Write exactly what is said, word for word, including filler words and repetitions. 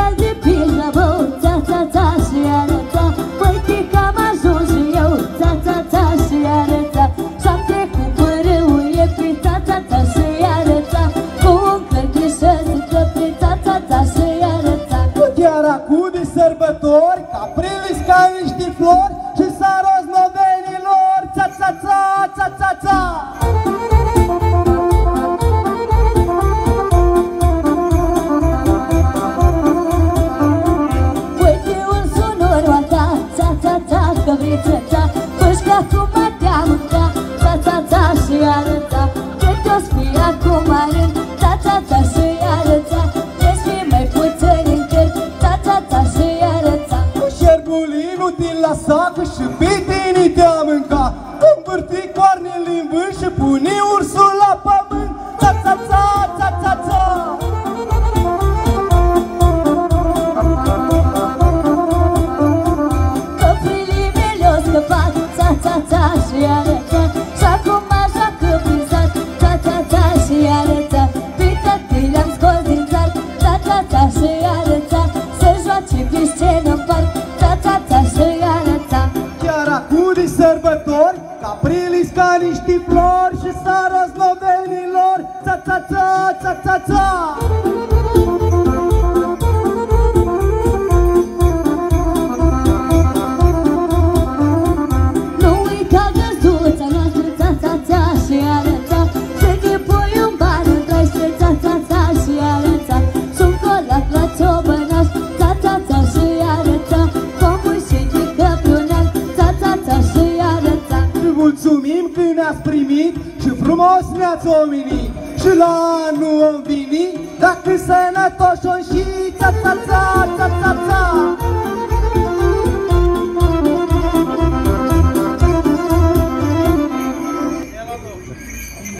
fel de pildă, bă, ța-ța-ța și arăta. Uite că am ajuns și eu, ța-ța-ța și arăta. Și-am trecut pe râul Iepi, ța-ța-ța și arăta. Cu un clădișă zică pe ța-ța-ța și arăta. Chiar acum de sărbători, caprilis ca niște flori și saros novenilor, ța-ța-ța, ța-ța-ța. Uite ursul noroata, ța-ța-ța, căbriță ta, pușca cum te-a mânca, ța-ța-ța și arăta. Cât o-ți fi acum rând, ța-ța-ța și arăta. Te-ți fi mai puțin încât, ța-ța-ța și arăta. Șerbulinul din la sac și bitinii te-a mânca. Învârti coarnele în vânt și pune ursul la pământ, ța-ța-ța, ța-ța-ța. Căprilii mele o scăpat, ța-ța-ța și arăta. Și acum așa căprizat, ța-ța-ța și arăta. Pită că le-am scos din țar, ța-ța-ța și arăta. Să joace pe scenă în parc, ța-ța-ța și arăta. Chiar acum de sărbători, caprilis ca niște flori și saros novenilor, ța-ța-ța, ța-ța-ța. Nu uita găsuța noastră, ța-ța-ța și arăta. Să ne pui un ban în traște, ța-ța-ța și arăta. Și-un colac la ciobănaș, ța-ța-ța și arăta. Pomul și de căprunaș, ța-ța-ța și arăta. Mulțumim că ne-ați primit și frumos ne-ați omenit. Și la anul am venit, dacă sănătoși-o și ța-ța-ța.